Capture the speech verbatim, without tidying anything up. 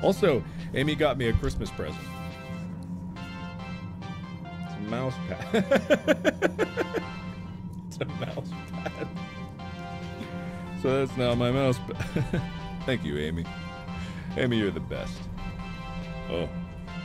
Also, Amy got me a Christmas present. It's a mouse pad. It's a mouse pad. So that's now my mouse pad. Thank you, Amy. Amy, you're the best. Oh.